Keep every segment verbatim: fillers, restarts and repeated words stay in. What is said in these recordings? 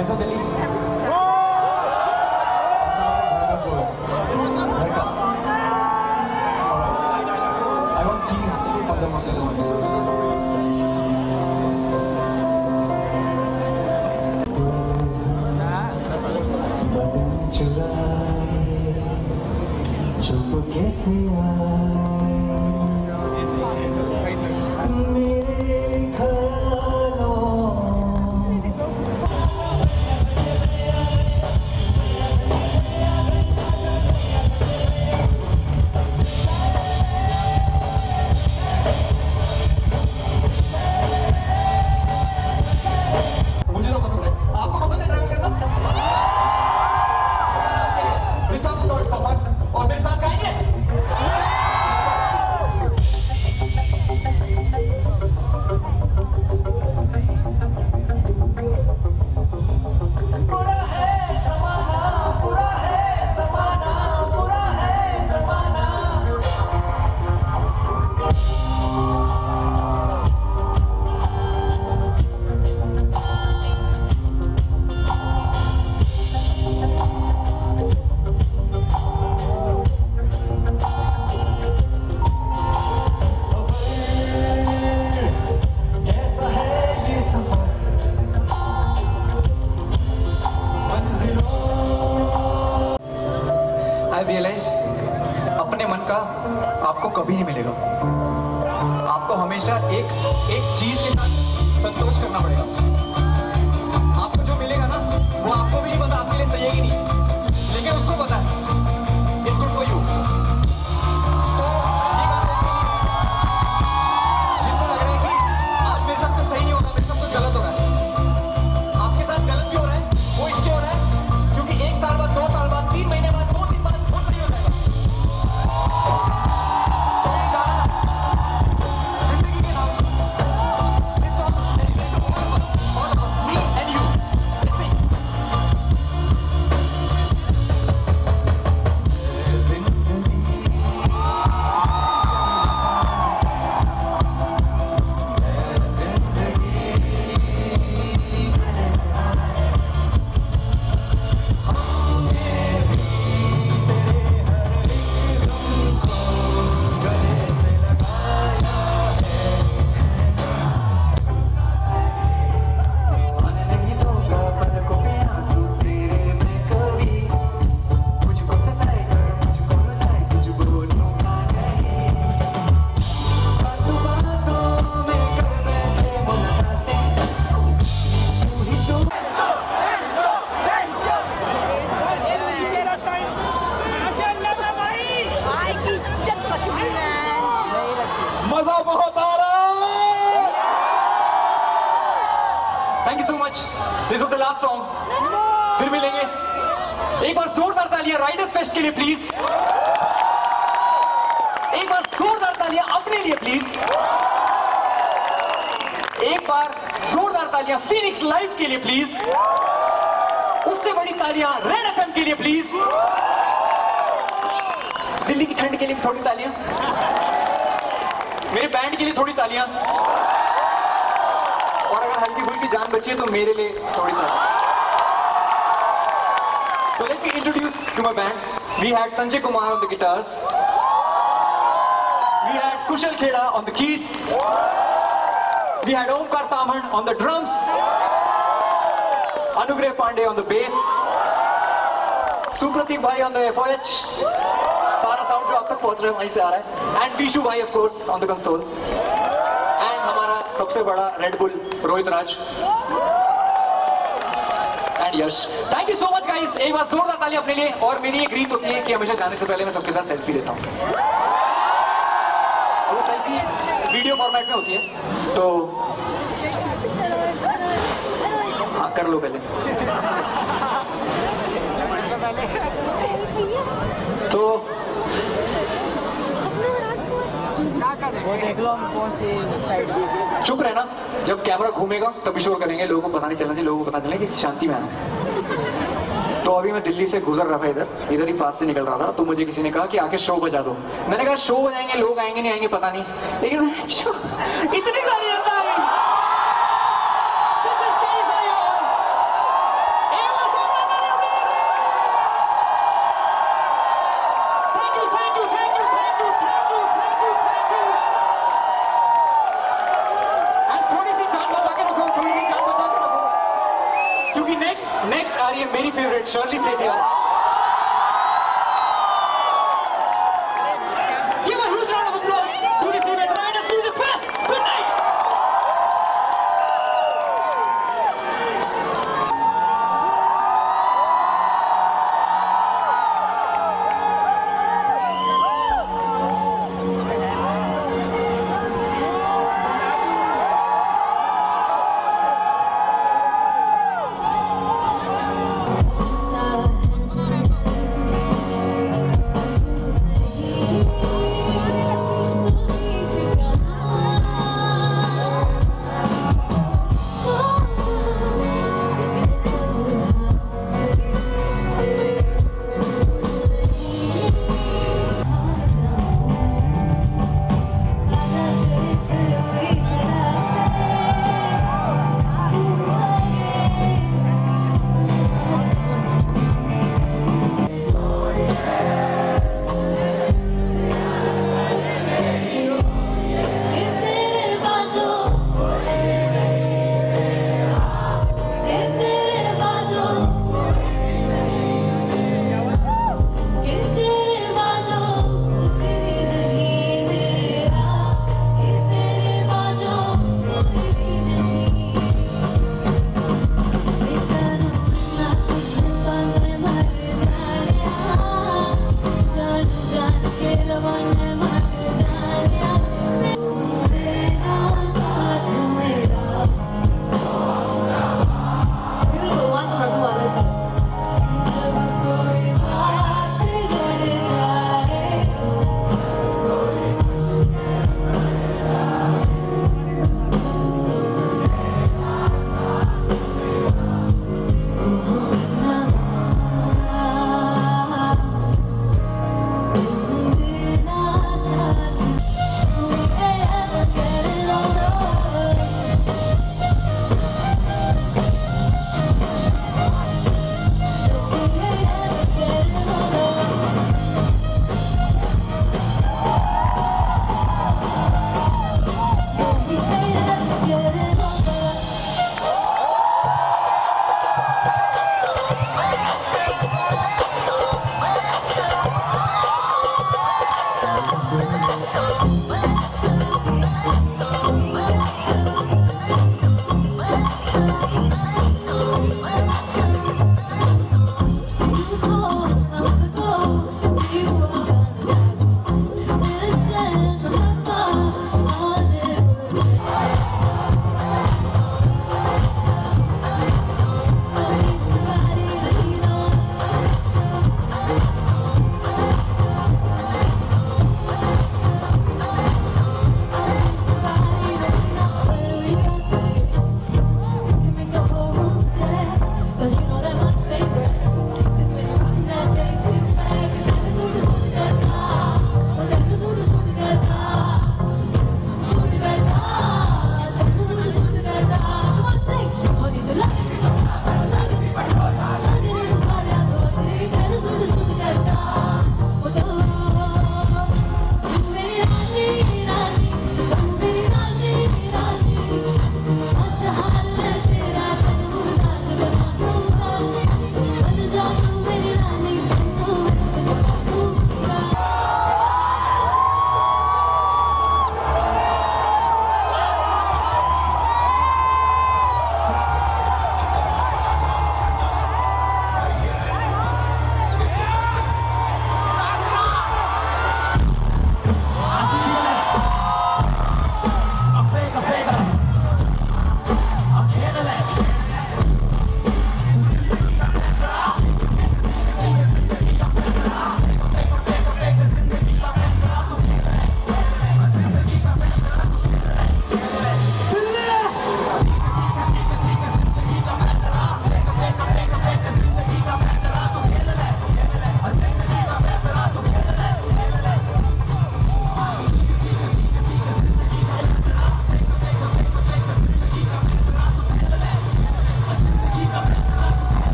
कैसा Delhi? I want peace for the market. चुप कैसे और मेरे साथ गाएंगे। I realize अपने मन का आपको कभी नहीं मिलेगा। आपको हमेशा एक एक चीज के साथ संतोष करना पड़ेगा। आपको जो मिलेगा ना वो आपको भी नहीं पता आपके लिए सही है कि नहीं, लेकिन उसको पता है। It's good for you। तो जिनको लग रहा है कि आज मेरे साथ कुछ सही नहीं होगा, मेरे साथ कुछ गलत हो रहा है, आपके साथ गलत भी हो रहा है, वो इसलिए हो रहा है क्योंकि एक साल बाद, दो साल बाद, तीन महीने बाद, दो दिन बाद वो सही हो जाएगा। जिंदगी के नाम me and you मजा बहुत आ रहा है। Thank you so much. This was the last song. फिर मिलेंगे। एक बार जोरदार तालियां राइडर्स फेस्ट के लिए प्लीज। एक बार जोरदार तालियां अपने लिए प्लीज। एक बार जोरदार तालियां फीनिक्स लाइव के लिए प्लीज। उससे बड़ी तालियां रेड एफएम के लिए प्लीज। दिल्ली की ठंड के लिए भी थोड़ी तालियां। मेरे बैंड के लिए थोड़ी तालियां। और अगर हल्की फुल्की जान बची है तो मेरे लिए थोड़ी तालियां। So let me introduce to my band. We had Sanjay Kumar on the guitars. We had Kushal Kheda on the keys. We had Omkar Tamhan on the drums. Anugrah Pandey on the bass. Supratik Bhai on the F O H. सारा sound जो आप तक पहुंच रहा है वहीं से आ रहा है। एंड विशु भाई of course on the console. And हमारा सबसे बड़ा Red Bull Rohit Raj and Yash. Thank you so much guys. एक बार जोरदार ताली अपने लिए। और मेरी एक रीत होती है कि हमेशा जाने से पहले मैं सबके साथ सेल्फी लेता हूँ। वो सेल्फी वीडियो फॉर्मेट में होती है तो हाँ कर लो पहले। तो वो देख लो हम कौन सी साइड। चुप रहना, जब कैमरा घूमेगा तभी शोर करेंगे। लोगों को पता नहीं चलना चाहिए, लोगों को पता चले कि शांति में आना। तो अभी मैं दिल्ली से गुजर रहा था, इधर इधर ही पास से निकल रहा था, तो मुझे किसी ने कहा कि आके शो बजा दो। मैंने कहा शो बजाएंगे, लोग आएंगे नहीं आएंगे पता नहीं, लेकिन मैं इतनी सारी जनता आई। क्योंकि नेक्स्ट नेक्स्ट आ रही है मेरी favourite Shirley Setia. Give a huge round of applause to this event. Riders Music Fest. Good night.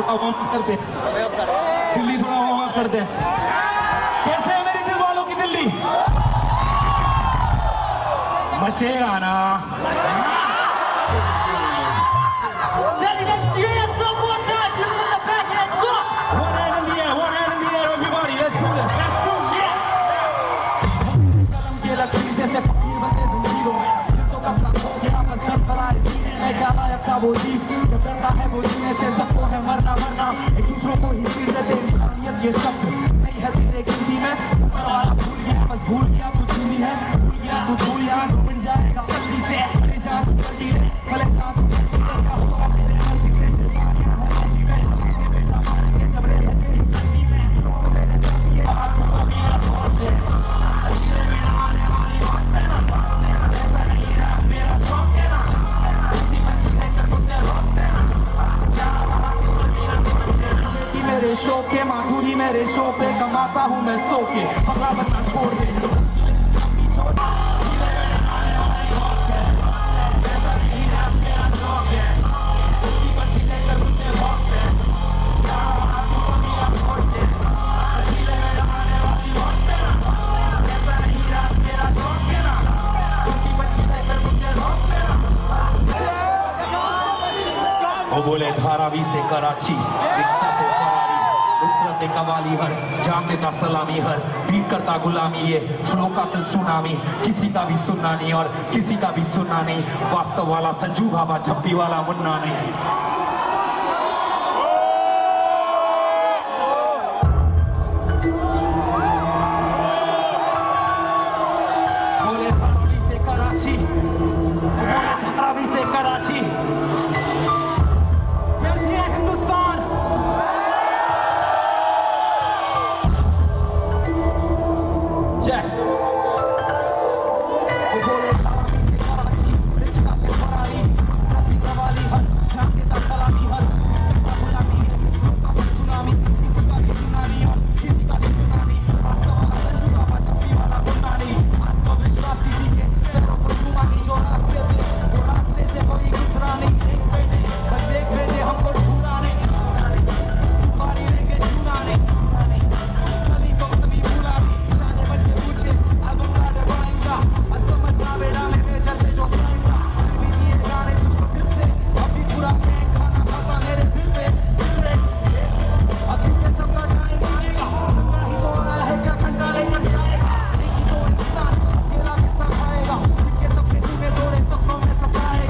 Warm up करते हैं दिल्ली, थोड़ा वार्म अप करते हैं। कैसे है मेरी दिल वालों की दिल्ली? बचेगा ना? वो जी जब करता है वो जीने से सबको है मरना मरना, एक दूसरों को ही चीर देते इंसानियत ये शब्द नहीं है तेरे गिनती में। ऊपर वाला भूल गया, बस भूल गया तू चुनी है, भूल गया तू भूल गया तू मिल जाएगा गलती से, भले जा तू गलती है, भले जा तू गलती है, क्या होगा तेरे गलती से शैतानियां है गलती में चलाएंगे बेटा मारेंगे जबरे है तेरी गलती में तो मेरे साथ ये बात तो कभी ना छोड़ से जीने में आने वाली बात है ना, ऐसा नहीं है मेरा शौक है ना, मेरे शो के माधुरी मेरे शो पे कमाता हूँ मैं सो के, पकड़ा बता छोड़ दे वो बोले धारावी से कराची, रिक्शा से फरारी, नुसरत कवाली हर, जान देता सलामी हर, बीट करता गुलामी ये फ्लो का तिल सुनामी, किसी का भी सुनना नहीं और किसी का भी सुनना नहीं, वास्तव वाला संजू बाबा झप्पी वाला मुन्ना नहीं। बोले धारावी से कराची, बोले धारावी से कराची, हिंदुस्तान जय। वो बोले धारावी से कराची, रिक्शा से फरारी, नुसरत कवाली हर, जान देता सलामी हर, गुलामी है का भी सुनामी, किसी का भी सुनानी और किसी का भी सुनानी, वास्तव वाला संजू बाबा छप्पी वाला मुन्नानी, आत्मविश्वास कीजिए पैरों को छुआ नहीं जो रास्ते पे, वो रास्ते से कोई गुजरा नहीं, देख बेटे बस देख बेटे हमको छूना नहीं, सुपारी लेके छूना नहीं, चली तो कभी भूला नहीं, शाने बच के पूछे अब बड़ा डबाएंगा, अब समझना बेटा मेरे चलते जो खाएंगा, भी दिए गाने तुझको दिल से, अभी पूरा गैंग खाना खाता मेरे दिल पे चिल्ले, अभी के सबका टाइम आएगा, गंगा ही तो आया है क्या घंटा लेकर जाएगा, लेकिन तो इंसान अकेला कितना खाएगा, जिनके सपने टूटे तोड़े सपनों में सताएगा।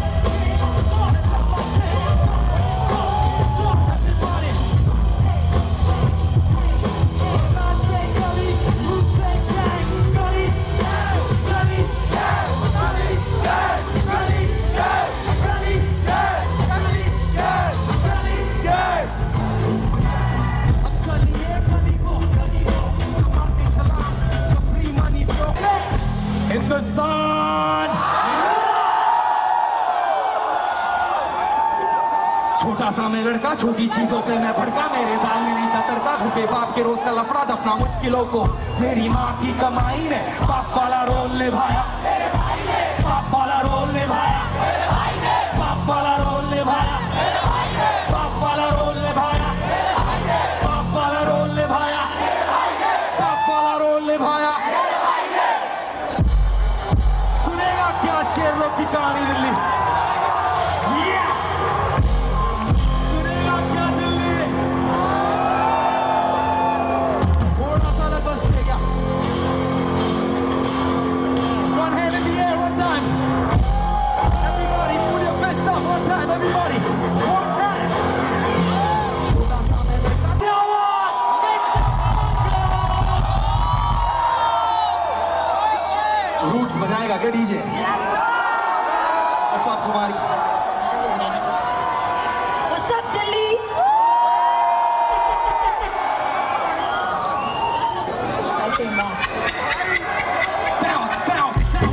हिंदुस्तान छोटा सा मैं लड़का, छोटी चीजों पे मैं भड़का, मेरे दाल में नहीं था तड़का, घर पे बाप के रोज का लफड़ा दफना मुश्किलों को मेरी माँ की कमाई ने बाप वाला रोल निभाया, बाप वाला रोल निभाया, बाप वाला रोल निभाया, बाप वाला रोल निभाया, बाप वाला रोल निभाया, बाप वाला रोल निभाया। सुनेगा क्या शेरों की कहानी दिल्ली, सुनेगा क्या दिल्ली, थोड़ा सा बस देगा। One hand in the air, one time. Everybody, put your fist up, one time, everybody. One time. छोटा सा मैं लड़का, क्या हुआ? रूट्स बजाएगा क्या डीजे? अशोक कुमार की What's up, Delhi? I think not. bounce, bounce, bounce.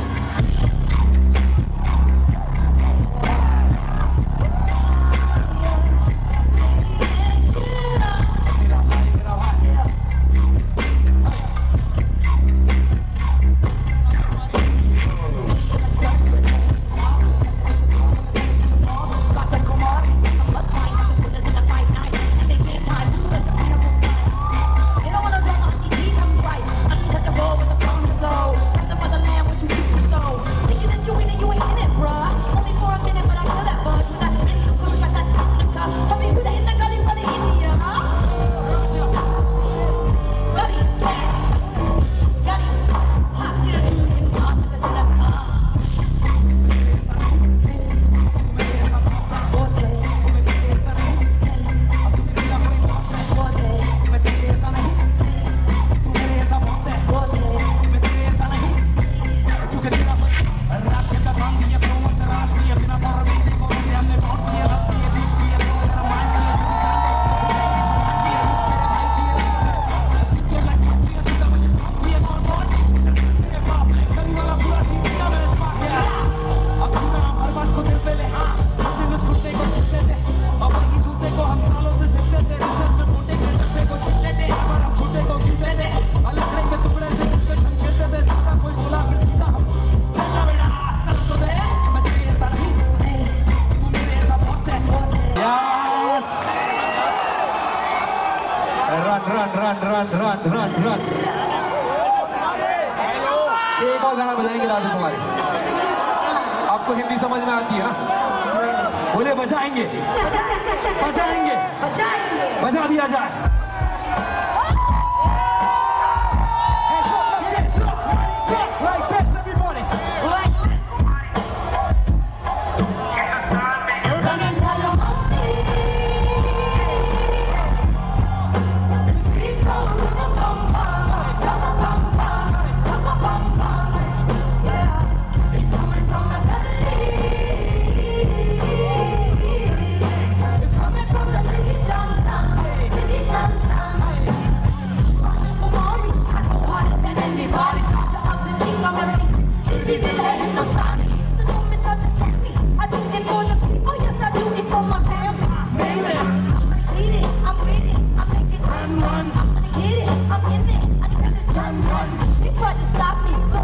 और गाना बजाएंगे राजू कुमारी। आपको हिंदी समझ में आती है ना? बोले बजाएंगे, बजाएंगे, बचाएंगे बजा दिया जाए। Like this, everybody. like this. Urban and Tallahassee. The streets go rum-a-bum-bum, rum-a-bum-bum, rum-a-bum-bum. Yeah, it's coming from the valley. It's coming from the city, sun, sun, city, sun, sun. Running for money, I go harder than anybody. Baby, they let Hindustani. So don't misunderstand me. I do it for the people, yes, I do it for my family. Baby, I'm gonna get it, I'm with it, I make it run, run. I'm gonna get it, I'm in it, I tell it run, run. They tried to stop me,